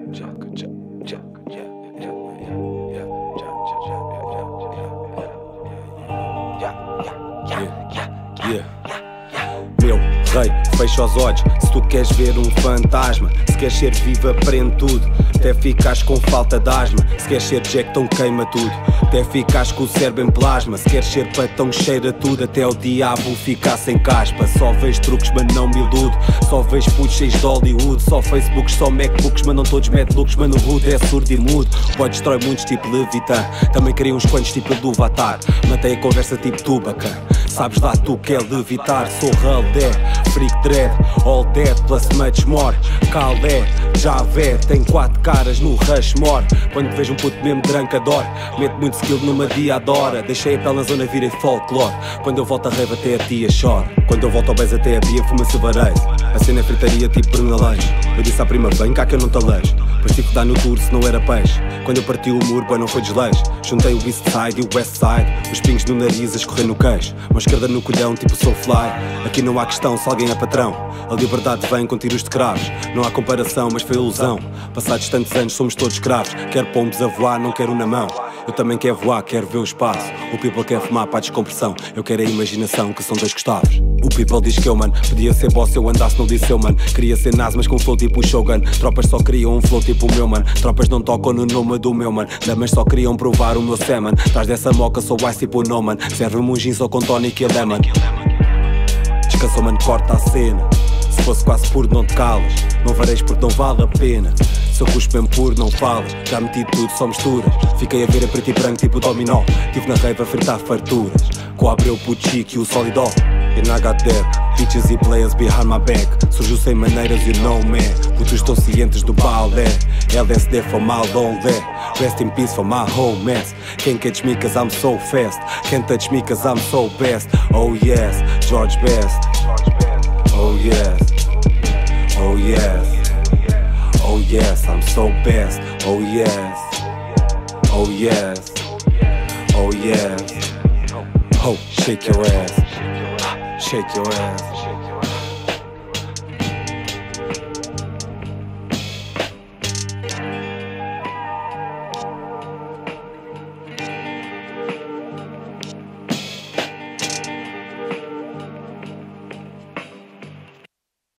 Meu rei, fecha os olhos se tu queres ver um fantasma. Se queres ser vivo, aprende tudo, até ficares com falta de asma. Se queres ser Jack, então queima tudo, até ficares com o cérebro em plasma. Se queres ser patão, cheira tudo, até o diabo ficar sem caspa. Só vejo truques, mas não me iludo. Só vejo putos cheios de Hollywood. Só Facebooks, só Macbooks, mas não todos mad looks. Mano, o Rude é surdo e mudo. Pode destrói muitos tipo Levitan. Também queria uns quantos tipo do Avatar. Matei a conversa tipo Tubacan. Sabes lá tu que é levitar. Sou Haldé, Freak Dread, All Dead plus much more. Calé, Javé, tem 4 caras no Rushmore. Quando vejo um puto mesmo drunk adoro. Meto muito skill numa dia adora. Deixei a pele na zona, virei folclore. Quando eu volto a rave até a tia chora. Quando eu volto ao beijo até a Bia fuma silvareiro. A cena é fritaria tipo Brunalês. Eu disse à prima, vem cá que eu não te alejo. Depois tive que dar no tour se não era peixe. Quando eu parti o muro, bem não foi desleixo. Juntei o East Side e o West Side. Os pingos no nariz a escorrer no queixo. Mão esquerda no colhão tipo Soulfly. Aqui não há questão se alguém é patrão. A liberdade vem com tiros de cravos. Não há comparação, mas foi ilusão. Passados tantos anos somos todos escravos. Quero pombos a voar, não quero um na mão. Eu também quero voar, quero ver o espaço. O people quer fumar para a descompressão. Eu quero a imaginação, que são dois Gustavos. O people diz que eu, mano, podia ser boss se eu andasse no liceu, mano. Queria ser nas, mas com flow tipo o Shogun. Tropas só queriam um flow tipo o meu, mano. Tropas não tocam no nome do meu, mano. Damas só queriam provar o meu semen. Traz dessa moca, sou ice tipo o No, mano. Serve-me um gin só com tonic e lemon. Descansou, mano, corta a cena. Se fosse quase puro, não te calas. Não vareis porque não vale a pena. Se eu cuspo mesmo puro, não falas. Já meti tudo, só misturas. Fiquei a ver a preto e branco tipo dominó. Tive na rave a fritar farturas. Com o Abreu, Pucci e o Solidó. And I got there, bitches e players behind my back. Surgiu sem maneiras, you know man. Putos estão cientes do balé. LSD for my long leg. Rest in peace for my whole mess. Can't catch me cause I'm so fast. Can't touch me cause I'm so best. Oh yes, George Best. Oh yes, oh yes, oh yes, I'm so best. Oh yes, oh yes, oh yes. Oh, shake your ass, shake your ass.